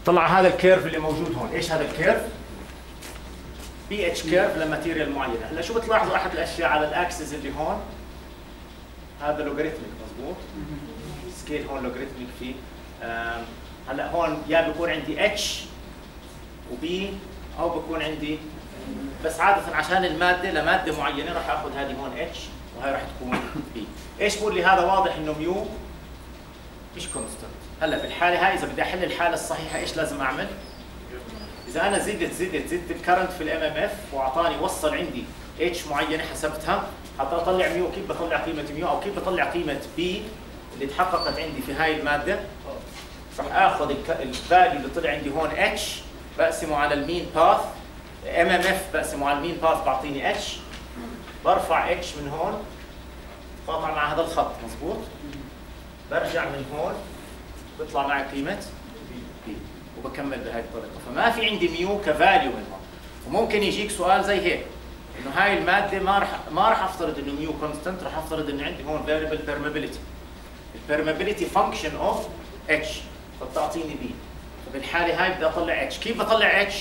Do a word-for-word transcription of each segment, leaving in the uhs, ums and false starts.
طلع هذا الكيرف اللي موجود هون. ايش هذا الكيرف؟ بي اتش كيرف لماتيريال معينه. هلا شو بتلاحظوا احد الاشياء على الاكسس اللي هون، هذا لوغاريتميك مضبوط، سكيل هون لوغاريتميك فيه. هلا هون يا بيكون عندي اتش وبي او بكون عندي، بس عاده عشان الماده لماده معينه راح اخذ هذه هون اتش وهي راح تكون بي. ايش بقول لي هذا؟ واضح انه ميو مش كونستنت. هلا في الحاله هاي اذا بدي احل الحاله الصحيحه ايش لازم اعمل؟ اذا انا زدت زدت زدت الكرنت في الام ام اف واعطاني وصل عندي اتش معينه حسبتها، حتى اطلع ميو كيف بطلع قيمه ميو او كيف بطلع قيمه بي اللي تحققت عندي في هاي الماده. راح اخذ الفاليو اللي طلع عندي هون اتش بقسمه على المين باث، ام ام اف بقسمه على المين باث بعطيني اتش، برفع اتش من هون قاطع مع هذا الخط مضبوط، برجع من هون بيطلع معي قيمه بي وبكمل بهي الطريقه. فما في عندي ميو كفاليو من هون. وممكن يجيك سؤال زي هيك انه هاي الماده ما راح ما راح افترض انه ميو كونستنت، راح افترض انه عندي هون فاريبل بيرمابيلتي. البيرمابيلتي فانكشن اوف اتش فبتعطيني بي. فبالحاله هاي بدي اطلع اتش. كيف بطلع اتش؟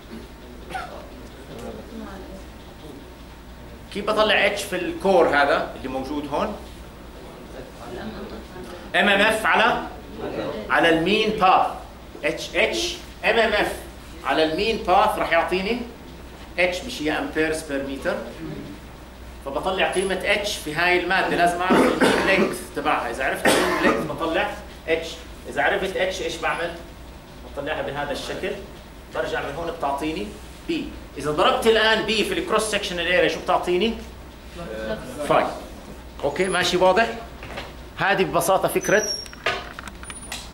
كيف بطلع اتش في الكور هذا اللي موجود هون؟ ام ام اف على على المين باث. اتش اتش ام ام اف على المين باث راح يعطيني اتش، مش هي امبيرز بير متر. فبطلع قيمه اتش في هاي الماده. لازم اعرف المين لينث تبعها. اذا عرفت المين لينث بطلع اتش. اذا عرفت اتش ايش بعمل؟ بطلعها بهذا الشكل، برجع من هون بتعطيني بي. اذا ضربت الان بي في الكروس سكشنال اريا شو بتعطيني؟ فاي. اوكي ماشي واضح؟ هذه ببساطه فكره